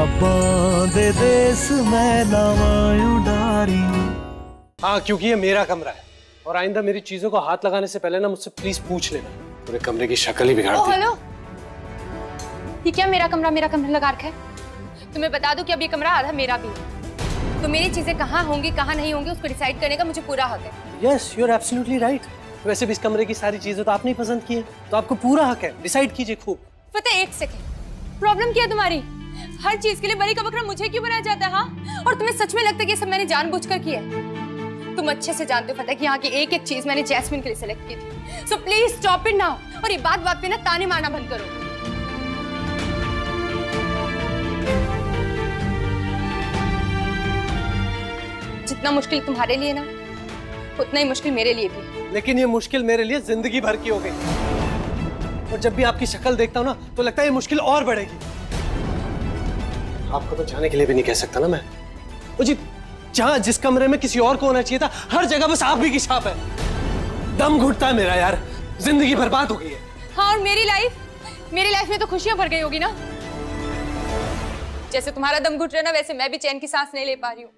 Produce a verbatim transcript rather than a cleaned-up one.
दे देस मैं लावायूं डारी। हाँ, क्योंकि ये मेरा कमरा है और आइंदा मेरी चीजों को हाथ लगाने से पहले ना मुझसे प्लीज पूछ लेना। पूरे कमरे की शक्ल ही बिगाड़ दी। हेलो, ये क्या मेरा कमरा मेरा कमरा लगा रखा है? तुम्हें बता दूं कि अब ये कमरा आधा मेरा भी है, तो मेरी चीजें कहाँ होंगी कहाँ नहीं होंगी उसको डिसाइड करने का मुझे पूरा हक है। Yes, you are absolutely right. वैसे भी इस कमरे की सारी चीजें तो आपने ही पसंद की है, तो आपको पूरा हक है, डिसाइड कीजिए खूब। फतेह, एक सेकेंड, प्रॉब्लम क्या है तुम्हारी? हर चीज के लिए बलि का बकरा मुझे क्यों बनाया जाता है? हाँ, और तुम्हें सच में लगता है कि ये सब मैंने जानबूझकर किया है? तुम अच्छे से जानते हो फतेह कि यहाँ की एक एक चीज मैंने जैस्मिन के लिए सिलेक्ट की थी। So please stop it now, और ये बात बात पे ना ताने मारना बंद करो। जितना मुश्किल तुम्हारे लिए ना, उतना ही मुश्किल मेरे लिए भी। लेकिन ये मुश्किल मेरे लिए जिंदगी भर की हो गई, और जब भी आपकी शक्ल देखता हूँ ना तो लगता है ये मुश्किल और बढ़ेगी। आपको तो जाने के लिए भी नहीं कह सकता ना मैं। ओ जी, जहाँ जिस कमरे में किसी और को होना चाहिए था, हर जगह बस आप भी की छाप है। दम घुटता है मेरा यार, जिंदगी बर्बाद हो गई है। हाँ, और मेरी लाइफ, मेरी लाइफ में तो खुशियां भर गई होगी ना। जैसे तुम्हारा दम घुट रहा है ना, वैसे मैं भी चैन की सांस नहीं ले पा रही हूँ।